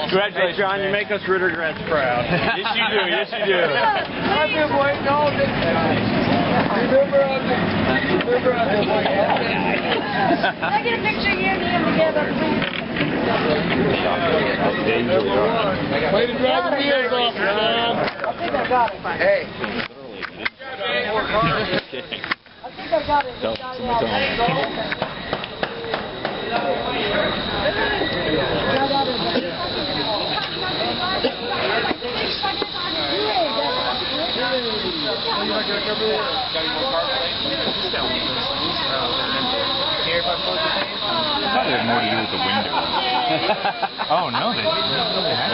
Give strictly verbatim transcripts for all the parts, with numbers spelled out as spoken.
Congratulations, hey, John. You make us Ritter grads proud. Yes, you do. Yes, you do. I've been waiting all day. Remember on the... Remember on the... Can I get a picture of you and him together, please? Way to drive the wheels off, John. I think I got it. Hey. I think I got it. So, I thought it had more to do with the window. Oh, no, they didn't really have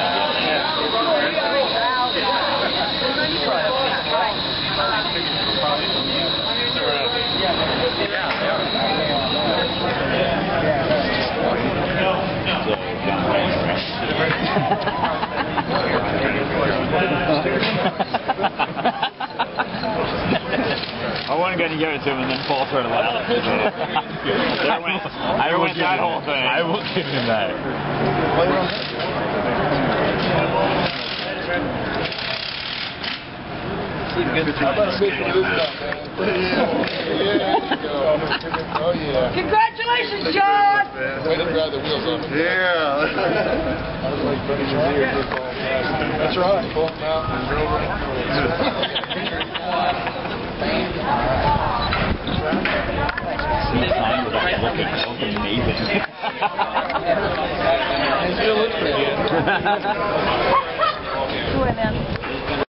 I wasn't going to give it to him and then Paul started laughing. There went, I there went that whole thing. I will give him that. Oh, yeah. Congratulations, John! Way to drive the wheels off. Yeah. That's right. Pull them out and drove Amazing. Who went in?